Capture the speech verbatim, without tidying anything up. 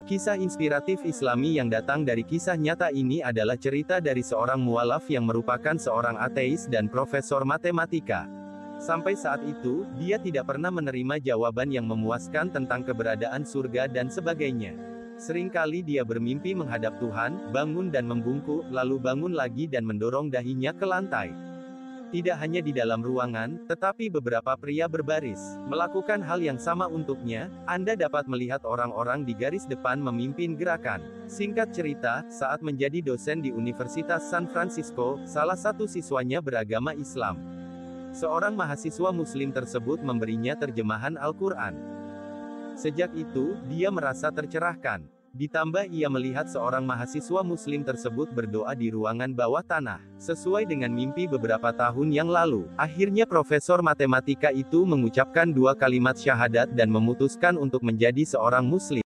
Kisah inspiratif Islami yang datang dari kisah nyata ini adalah cerita dari seorang mualaf yang merupakan seorang ateis dan profesor matematika. Sampai saat itu, dia tidak pernah menerima jawaban yang memuaskan tentang keberadaan surga dan sebagainya. Seringkali dia bermimpi menghadap Tuhan, bangun dan membungkuk, lalu bangun lagi dan mendorong dahinya ke lantai. Tidak hanya di dalam ruangan, tetapi beberapa pria berbaris melakukan hal yang sama untuknya. Anda dapat melihat orang-orang di garis depan memimpin gerakan. Singkat cerita, saat menjadi dosen di Universitas San Francisco, salah satu siswanya beragama Islam. Seorang mahasiswa Muslim tersebut memberinya terjemahan Al-Quran. Sejak itu, dia merasa tercerahkan. Ditambah ia melihat seorang mahasiswa Muslim tersebut berdoa di ruangan bawah tanah, sesuai dengan mimpi beberapa tahun yang lalu. Akhirnya profesor matematika itu mengucapkan dua kalimat syahadat dan memutuskan untuk menjadi seorang Muslim.